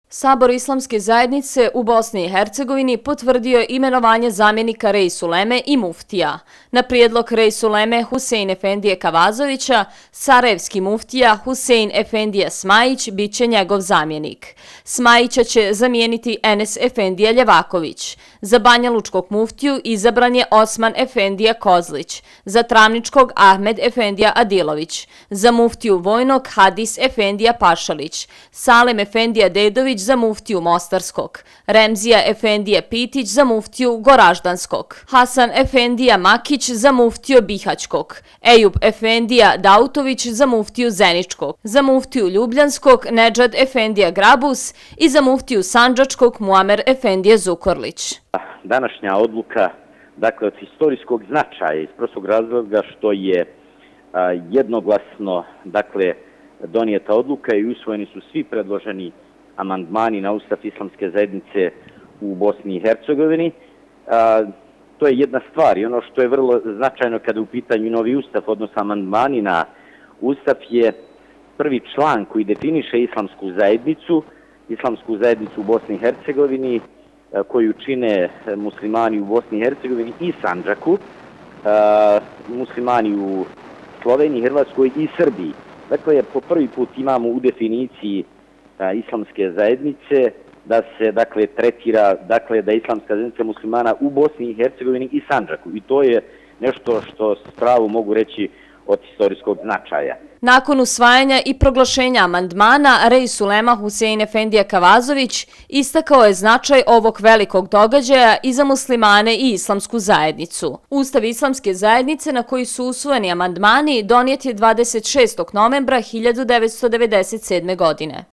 Sabor Islamske zajednice u Bosni i Hercegovini potvrdio je imenovanje zamjenika Reis Uleme i muftija. Na prijedlog Reis Uleme Husein Efendije Kavazovića, sarajevski muftija Husein Efendija Smajić bit će njegov zamjenik. Smajića će zamijeniti Enes Efendija Ljevaković. Za banjalučkog muftiju izabran je Osman Efendija Kozlić, za travničkog Ahmed Efendija Adilović, za muftiju vojnog Hadis Efendija Pašalić, Salem Efendija Dedović za muftiju Mostarskog, Remzija Efendija Pitić za muftiju Goraždanskog, Hasan Efendija Makić za muftiju Bihaćkog, Ejub Efendija Dautović za muftiju Zeničkog, za muftiju Ljubljanskog Nedžad Efendija Grabus i za muftiju Sandžačkog Muamer Efendija Zukorlić. Današnja odluka, dakle, od historijskog značaja iz prostog razloga što je jednoglasno, dakle, donijeta odluka i usvojeni su svi predloženi amandmani na Ustav Islamske zajednice u Bosni i Hercegovini. To je jedna stvar i ono što je vrlo značajno kada je u pitanju novi Ustav, odnosno amandmani na Ustav, je prvi član koji definiše Islamsku zajednicu u Bosni i Hercegovini, koju čine muslimani u Bosni i Hercegovini i Sandžaku, muslimani u Sloveniji, Hrvatskoj i Srbiji. Dakle, po prvi put imamo u definiciji Islamske zajednice da se, dakle, tretira, dakle, da je Islamska zajednica muslimana u Bosni i Hercegovini i Sandžaku. I to je nešto što s pravom mogu reći od historijskog značaja. Nakon usvajanja i proglašenja amandmana, Reis Ulema Husein Efendija Kavazović istakao je značaj ovog velikog događaja i za muslimane i Islamsku zajednicu. Ustav Islamske zajednice na koji su usvojeni amandmani donijet je 26. novembra 1997. godine.